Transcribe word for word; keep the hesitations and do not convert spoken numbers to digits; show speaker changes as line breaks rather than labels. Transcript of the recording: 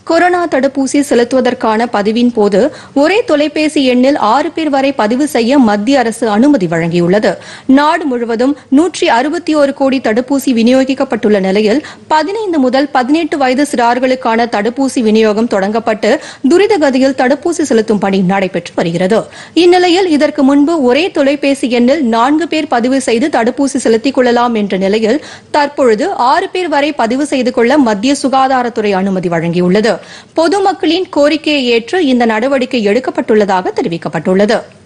Corona தடுப்பூசி செலுத்துவதற்கான பதிவின் போது ஒரே தொலைபேசி எண்ணில் ஆறு பேர் வரை பதிவு செய்ய மத்திய அரசு அனுமதி வழங்கியுள்ளது. நாடு முழுவதும் நூற்றி அறுபத்தி ஒரு கோடி தடுப்பூசி விநியோகிக்கப்பட்டுள்ள நிலையில் பதினைந்து முதல் பதினெட்டு வயது சிறார்களுக்கான தடுப்பூசி விநியோகம் தொடங்கப்பட்டு துரிதகதியில் தடுப்பூசி செலுத்தும் பணி நடைபெற்று வருகிறது. இந்நிலையில் இதற்கு முன்பு ஒரே தொலைபேசி எண்ணில் நான்கு பேர் பதிவு செய்து தடுப்பூசி செலுத்திக் கொள்ளலாம் என்ற நிலையில் தற்பொழுது ஆறு பேர் வரை பதிவு செய்து கொள்ள மத்திய சுகாதாரத்துறை அனுமதி வழங்கியுள்ளது. பொதுமக்களின் கோரிக்கையை ஏற்று இந்த நடவடிக்கை எடுக்கப்பட்டுள்ளதாக தெரிவிக்கப்பட்டுள்ளது.